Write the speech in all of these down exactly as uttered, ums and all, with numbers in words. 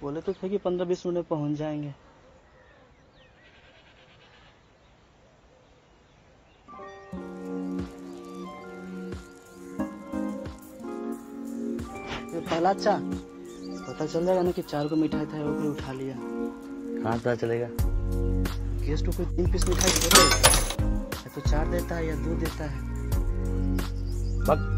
बोले तो थे कि पंद्रह बीस मिनट में पहुंच जाएंगे। ये पहला अच्छा पता चल जाएगा ना कि चार को मिठाई था वो कोई उठा लिया। कहाँ पता चलेगा? गेस्ट को कोई तीन पीस मिठाई थोड़े या तो चार देता है या दो देता है। बक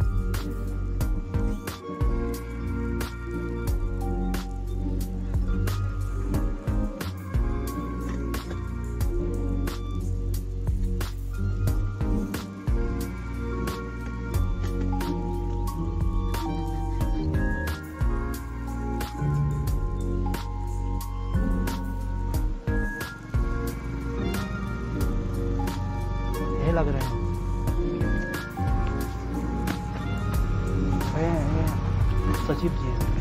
लग रहे हैं ये, ये, सचिव जी हैं।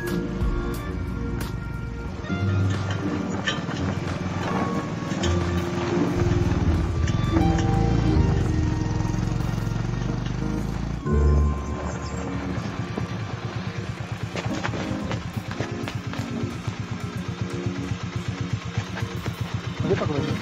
मुझे पकड़ो जी।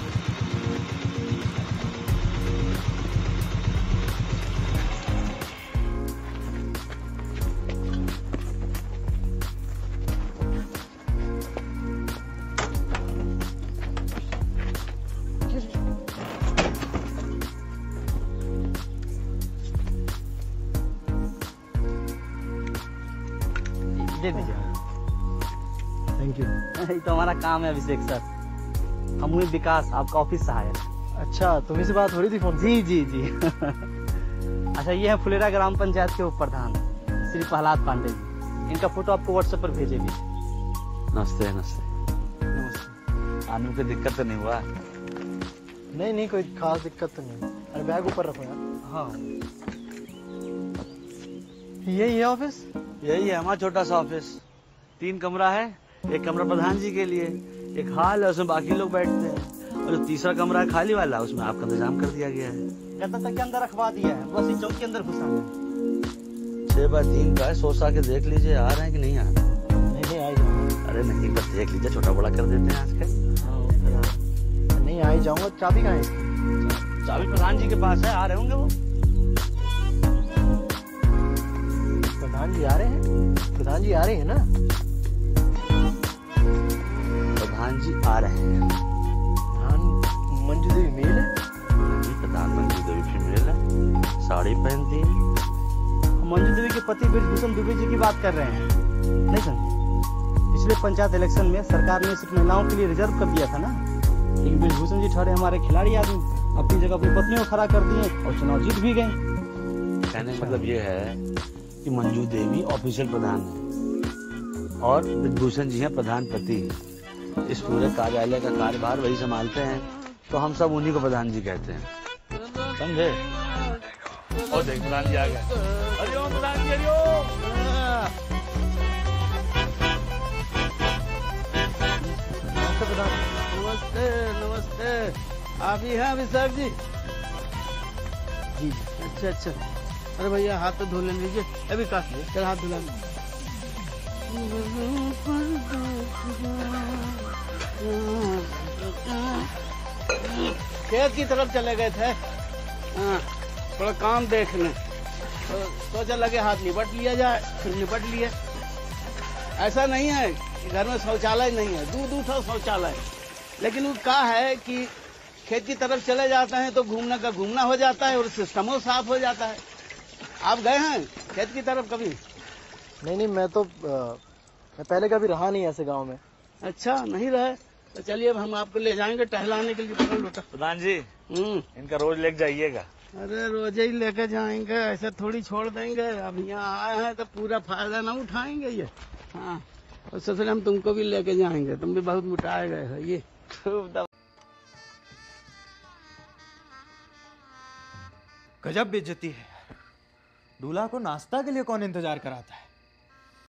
दे दीजिए। Thank you. ये तो हमारा काम है अभिषेक सर। हम हुए विकास, आपका ऑफिस सहायक। अच्छा, तुम्ही से बात हो रही थी फोन? जी जी जी। अच्छा, ये है फुलेरा ग्राम पंचायत के उप प्रधान श्री प्रहलाद पांडे जी। इनका फोटो आपको व्हाट्सएप पर भेजेगी। नमस्ते नमस्ते। नमस्ते। आने में कोई दिक्कत तो नहीं हुआ? नहीं नहीं, कोई खास दिक्कत तो नहीं। अरे बैग ऊपर रखो यार। हाँ, यही है ऑफिस? यही है हमारा छोटा सा ऑफिस। तीन कमरा है, एक कमरा प्रधान जी के लिए, एक हॉल है उसमें बाकी लोग बैठते हैं, और जो तीसरा कमरा है खाली वाला उसमें आपका इंतजाम कर दिया गया है। कहता था के अंदर रखवा दिया है, बस इस चौक के अंदर घुसा है। छह बाय तीन का है, सोच के देख लीजिए आ रहे हैं कि नहीं आ रहे? नहीं नहीं, आ जाऊंगा। अरे नहीं, बस देख लीजिए, छोटा बड़ा कर देते हैं आजकल। नहीं, आ ही जाऊंगा। चाबी कहाँ है? चाबी प्रधान जी के पास है, आ रहे होंगे वो। प्रधान जी आ रहे हैं? प्रधान जी आ रहे हैं ना? प्रधान जी आ रहे हैं। प्रधान मंजू देवी मेल है? नहीं, प्रधान मंजू देवी फीमेल है, साड़ी पहनती है। मंजू देवी के पति ब्रजभूषण दुबे जी की बात कर रहे हैं, नहीं समझे? पिछले पंचायत इलेक्शन में सरकार ने सिर्फ महिलाओं के लिए रिजर्व कर दिया था ना, लेकिन ब्रजभूषण जी ठहरे हमारे खिलाड़ी आदमी, अपनी जगह अपनी पत्नी को खड़ा कर दिए और चुनाव जीत भी गए। कहने का मतलब ये है कि मंजू देवी ऑफिशियल प्रधान है और ब्रजभूषण जी हैं प्रधान पति। इस पूरे कार्यालय का कार्यभार वही संभालते हैं, तो हम सब उन्हीं को प्रधान जी कहते हैं, समझे? और देख प्रधान जी आ गए। हरिओम प्रधान जी, हरिओम। नमस्ते नमस्ते। आप ही हैं अभिषेक जी? जी अच्छा अच्छा। अरे भैया हाथ तो धो लेने लीजिए। अभी काट लीजिए, चल हाथ धुला। खेत की तरफ चले गए थे, हाँ, थोड़ा काम देखने, तो सोचा लगे हाथ निपट लिया जाए, फिर निपट लिए। ऐसा नहीं है कि घर में शौचालय नहीं है, दूर दूर शौचालय, लेकिन वो क्या है कि खेत की तरफ चले जाते हैं तो घूमने का घूमना हो जाता है और सिस्टमों साफ हो जाता है। आप गए हैं खेत की तरफ कभी? नहीं नहीं, मैं तो आ, मैं पहले कभी रहा नहीं ऐसे गांव में। अच्छा, नहीं रहे तो चलिए अब हम आपको ले जाएंगे टहलाने के लिए। पकड़ लोटा प्रधान जी, हम्म इनका रोज लेके जाइएगा। अरे रोज ही लेके जाएंगे, ऐसे थोड़ी छोड़ देंगे। अब यहाँ आए हैं तो पूरा फायदा ना उठाएंगे ये। हाँ, और ससुर हम तुमको भी लेके जाएंगे, तुम भी बहुत मुटाए गए हो। ये गजब बेइज्जती है। दूल्हा को नाश्ता के लिए कौन इंतजार कराता है?